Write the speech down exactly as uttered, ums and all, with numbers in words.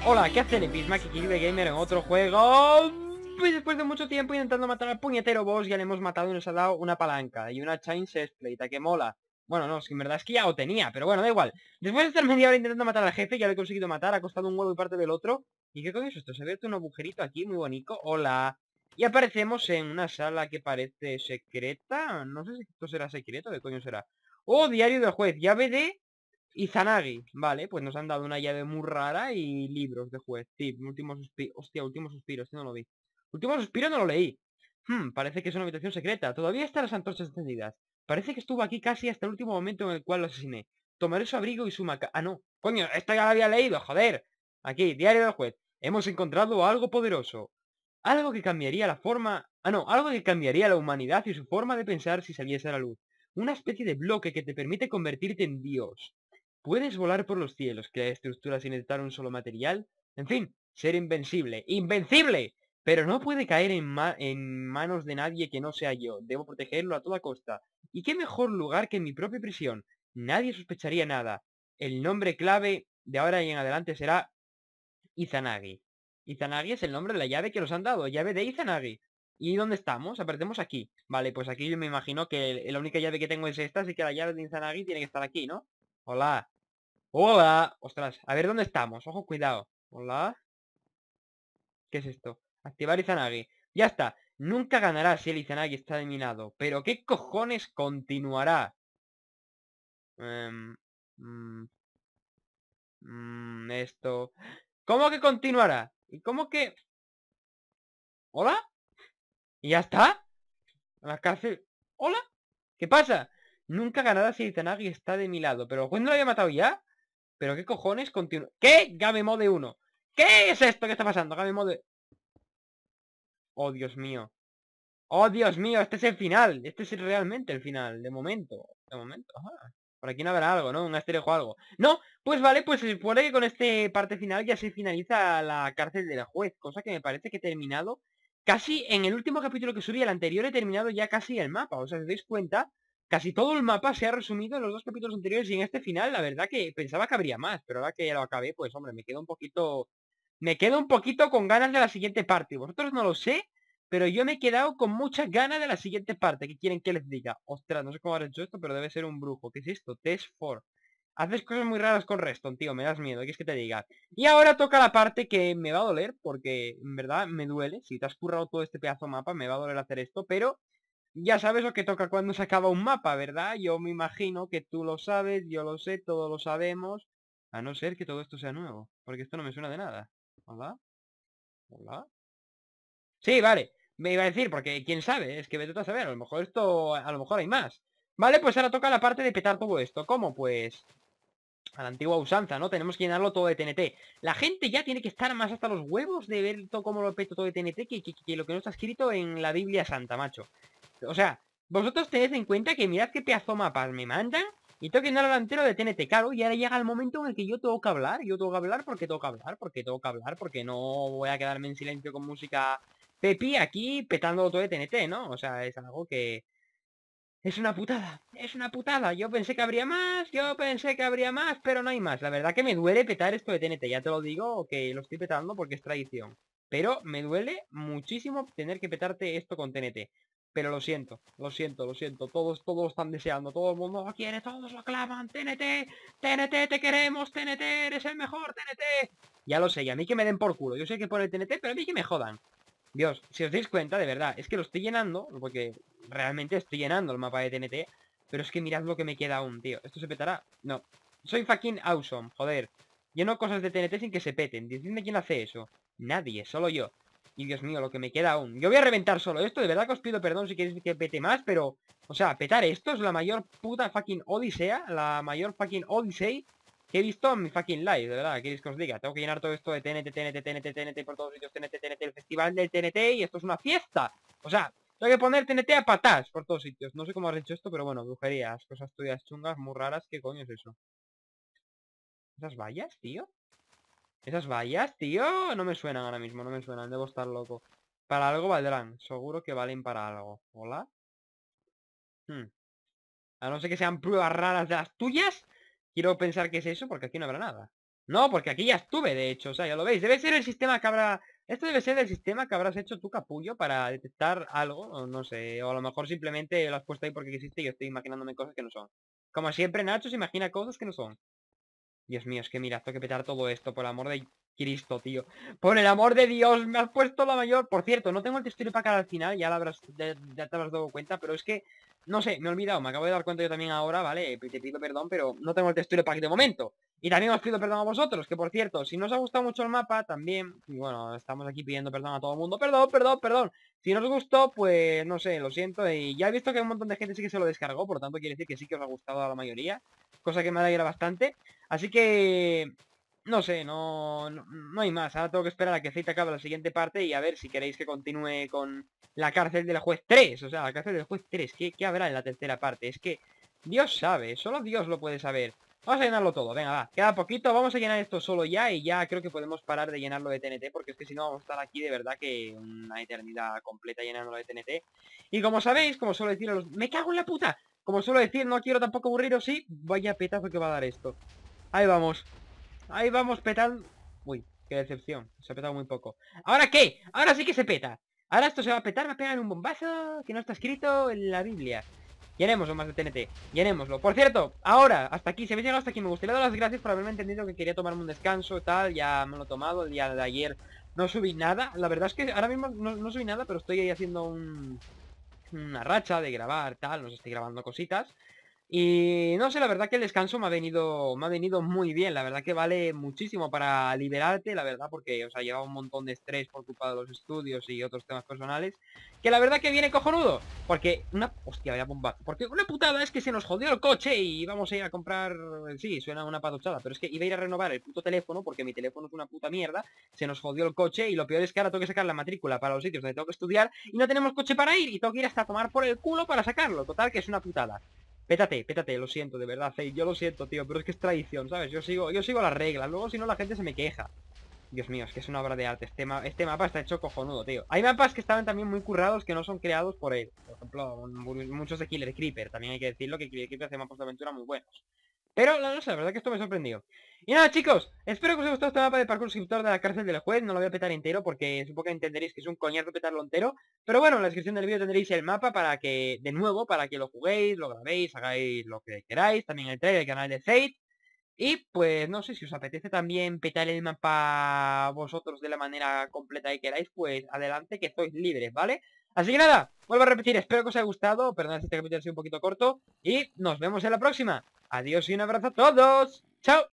Hola, ¿qué hace Lepisma? Que Kirby Gamer en otro juego. Pues después de mucho tiempo intentando matar al puñetero boss, ya le hemos matado y nos ha dado una palanca y una Chain Plate, que mola. Bueno, no, es que en verdad es que ya lo tenía, pero bueno, da igual. Después de estar media hora intentando matar al jefe, ya lo he conseguido matar, ha costado un huevo y parte del otro. ¿Y qué coño es esto? Se ha abierto un agujerito aquí, muy bonito. Hola. Y aparecemos en una sala que parece secreta. No sé si esto será secreto, ¿qué coño será? Oh, diario del juez, llave de Izanagi. Vale, pues nos han dado una llave muy rara y libros de juez. Sí, último suspiro. Hostia, último suspiro, este no lo vi. Último suspiro no lo leí. Hmm, parece que es una habitación secreta. Todavía están las antorchas encendidas. Parece que estuvo aquí casi hasta el último momento en el cual lo asesiné. Tomaré su abrigo y su maca... Ah, no. Coño, esta ya la había leído, joder. Aquí, diario del juez. Hemos encontrado algo poderoso. Algo que cambiaría la forma... Ah, no, algo que cambiaría la humanidad y su forma de pensar si saliese a la luz. Una especie de bloque que te permite convertirte en Dios. Puedes volar por los cielos, crear estructuras sin necesitar un solo material. En fin, ser invencible. ¡Invencible! Pero no puede caer en, ma en manos de nadie que no sea yo. Debo protegerlo a toda costa. ¿Y qué mejor lugar que en mi propia prisión? Nadie sospecharía nada. El nombre clave de ahora y en adelante será Izanagi. Izanagi es el nombre de la llave que nos han dado. Llave de Izanagi. ¿Y dónde estamos? Aparecemos aquí. Vale, pues aquí yo me imagino que la única llave que tengo es esta, así que la llave de Izanagi tiene que estar aquí, ¿no? Hola. Hola. Ostras, a ver dónde estamos. Ojo, cuidado. Hola. ¿Qué es esto? Activar Izanagi. Ya está. Nunca ganará si el Izanagi está de mi lado. Pero ¿qué cojones continuará? Em, mm, mm, esto. ¿Cómo que continuará? ¿Y cómo que...? ¿Hola? ¿Y ya está? ¿A la cárcel? ¿Hola? ¿Qué pasa? Nunca ganará si el Izanagi está de mi lado. ¿Pero el juez no lo había matado ya? ¿Pero qué cojones continúa? ¿Qué? Game Mode uno. ¿Qué es esto que está pasando? Game Mode... Oh, Dios mío. Oh, Dios mío, este es el final. Este es realmente el final, de momento. De momento, ajá. Por aquí no habrá algo, ¿no? Un easter egg o algo. No, pues vale, pues se supone que con este parte final ya se finaliza la cárcel del juez. Cosa que me parece que he terminado casi en el último capítulo que subí. El anterior he terminado ya casi el mapa. O sea, si os dais cuenta, casi todo el mapa se ha resumido en los dos capítulos anteriores. Y en este final, la verdad que pensaba que habría más. Pero ahora que ya lo acabé, pues hombre, me quedo un poquito... Me quedo un poquito con ganas de la siguiente parte. Vosotros no lo sé, pero yo me he quedado con muchas ganas de la siguiente parte. ¿Qué quieren que les diga? Ostras, no sé cómo haber hecho esto, pero debe ser un brujo. ¿Qué es esto? Test cuatro. Haces cosas muy raras con Reston, tío. Me das miedo. ¿Qué es que te diga? Y ahora toca la parte que me va a doler, porque en verdad me duele. Si te has currado todo este pedazo de mapa, me va a doler hacer esto, pero... Ya sabes lo que toca cuando se acaba un mapa, ¿verdad? Yo me imagino que tú lo sabes, yo lo sé, todos lo sabemos. A no ser que todo esto sea nuevo, porque esto no me suena de nada. ¿Hola? ¿Hola? Sí, vale. Me iba a decir, porque quién sabe, es que vete tú a saber, a lo mejor esto, a lo mejor hay más. Vale, pues ahora toca la parte de petar todo esto. ¿Cómo? Pues a la antigua usanza, ¿no? Tenemos que llenarlo todo de T N T. La gente ya tiene que estar más hasta los huevos de ver todo cómo lo peto todo de T N T que, que, que lo que no está escrito en la Biblia Santa, macho. O sea, vosotros tened en cuenta que mirad qué pedazo mapas me mandan y tengo que llenar el entero de T N T, claro, y ahora llega el momento en el que yo tengo que hablar. Yo tengo que hablar porque tengo que hablar, porque tengo que hablar, porque no voy a quedarme en silencio con música Pepi aquí petando todo de T N T, ¿no? O sea, es algo que... Es una putada, es una putada. Yo pensé que habría más, yo pensé que habría más, pero no hay más. La verdad que me duele petar esto de T N T, ya te lo digo, que lo estoy petando porque es tradición. Pero me duele muchísimo tener que petarte esto con T N T. Pero lo siento, lo siento, lo siento. Todos, todos lo están deseando, todo el mundo lo quiere, todos lo claman. T N T, T N T, te queremos, T N T, eres el mejor, T N T. Ya lo sé, y a mí que me den por culo. Yo sé que pone T N T, pero a mí que me jodan. Dios, si os dais cuenta, de verdad, es que lo estoy llenando, porque realmente estoy llenando el mapa de T N T, pero es que mirad lo que me queda aún, tío. ¿Esto se petará? No. Soy fucking awesome, joder. Lleno cosas de T N T sin que se peten. Decidme quién hace eso. Nadie, solo yo. Y Dios mío, lo que me queda aún. Yo voy a reventar solo esto, de verdad que os pido perdón si queréis que pete más, pero... O sea, petar esto es la mayor puta fucking odisea, la mayor fucking odyssey que he visto en mi fucking live, de verdad, ¿qué queréis que os diga? Tengo que llenar todo esto de T N T, T N T, T N T, T N T por todos sitios, T N T, T N T, el festival del T N T, y esto es una fiesta. O sea, tengo que poner T N T a patas por todos sitios. No sé cómo has hecho esto, pero bueno, brujerías, cosas tuyas chungas, muy raras, ¿qué coño es eso? ¿Esas vallas, tío? ¿Esas vallas, tío? No me suenan ahora mismo, no me suenan, debo estar loco. Para algo valdrán, seguro que valen para algo. ¿Hola? Hmm. A no ser que sean pruebas raras de las tuyas, quiero pensar que es eso, porque aquí no habrá nada. No, porque aquí ya estuve, de hecho, o sea, ya lo veis. Debe ser el sistema que habrá... Esto debe ser el sistema que habrás hecho tú, capullo, para detectar algo, o no sé, o a lo mejor simplemente lo has puesto ahí porque existe y yo estoy imaginándome cosas que no son. Como siempre, Nacho se imagina cosas que no son. Dios mío, es que mira, tengo que petar todo esto, por el amor de Cristo, tío. Por el amor de Dios, me has puesto la mayor. Por cierto, no tengo el texture pack al final, ya, lo habrás, ya, ya te habrás dado cuenta, pero es que, no sé, me he olvidado, me acabo de dar cuenta yo también ahora, ¿vale? Te pido perdón, pero no tengo el texture pack de momento. Y también os pido perdón a vosotros, que por cierto, si no os ha gustado mucho el mapa, también, y bueno, estamos aquí pidiendo perdón a todo el mundo. Perdón, perdón, perdón. Si no os gustó, pues, no sé, lo siento. Y ya he visto que un montón de gente sí que se lo descargó, por lo tanto quiere decir que sí que os ha gustado a la mayoría. Cosa que me alegra bastante. Así que... No sé, no, no, no hay más. Ahora tengo que esperar a que Fate acabe la siguiente parte y a ver si queréis que continúe con la cárcel del juez tres. O sea, la cárcel del juez tres. ¿Qué, qué habrá en la tercera parte? Es que Dios sabe, solo Dios lo puede saber. Vamos a llenarlo todo, venga, va. Queda poquito, vamos a llenar esto solo ya y ya creo que podemos parar de llenarlo de T N T porque es que si no vamos a estar aquí de verdad que una eternidad completa llenándolo de T N T. Y como sabéis, como suelo decir a los... ¡Me cago en la puta! Como suelo decir, no quiero tampoco aburriros, sí. Vaya petazo que va a dar esto. Ahí vamos. Ahí vamos petando. Uy, qué decepción. Se ha petado muy poco. ¿Ahora qué? Ahora sí que se peta. Ahora esto se va a petar, va a pegar un bombazo que no está escrito en la Biblia. Llenémoslo más de T N T. Llenémoslo. Por cierto, ahora, hasta aquí, si habéis llegado hasta aquí, me gustaría dar las gracias por haberme entendido que quería tomarme un descanso y tal. Ya me lo he tomado. El día de ayer no subí nada. La verdad es que ahora mismo no, no subí nada, pero estoy ahí haciendo un... una racha de grabar, tal. Nos estoy grabando cositas. Y no sé, la verdad que el descanso me ha venido me ha venido muy bien, la verdad que vale muchísimo para liberarte, la verdad, porque, o sea, llevaba un montón de estrés por culpa de los estudios y otros temas personales, que la verdad que viene cojonudo, porque una... hostia, vaya bomba, porque una putada es que se nos jodió el coche y íbamos a ir a comprar... Sí, suena una patochada, pero es que iba a ir a renovar el puto teléfono, porque mi teléfono es una puta mierda, se nos jodió el coche y lo peor es que ahora tengo que sacar la matrícula para los sitios donde tengo que estudiar y no tenemos coche para ir y tengo que ir hasta tomar por el culo para sacarlo, total que es una putada. Pétate, pétate, lo siento, de verdad, Fate, yo lo siento, tío, pero es que es tradición, ¿sabes? Yo sigo, yo sigo las reglas, luego si no la gente se me queja. Dios mío, es que es una obra de arte, este, ma este mapa está hecho cojonudo, tío. Hay mapas que estaban también muy currados que no son creados por él. Por ejemplo, muchos de Killer Creeper, también hay que decirlo que Killer Creeper hace mapas de aventura muy buenos. Pero, no sé, la verdad que esto me sorprendió. Y nada, chicos, espero que os haya gustado este mapa de parkour suscriptor de la cárcel del juez. No lo voy a petar entero porque supongo que entenderéis que es un coñazo petarlo entero. Pero bueno, en la descripción del vídeo tendréis el mapa para que, de nuevo, para que lo juguéis, lo grabéis, hagáis lo que queráis. También el trailer del canal de Fate. Y pues no sé, si os apetece también petar el mapa vosotros de la manera completa que queráis, pues adelante, que sois libres, ¿vale? Así que nada, vuelvo a repetir, espero que os haya gustado, perdonad si este capítulo ha sido un poquito corto, y nos vemos en la próxima. Adiós y un abrazo a todos. ¡Chao!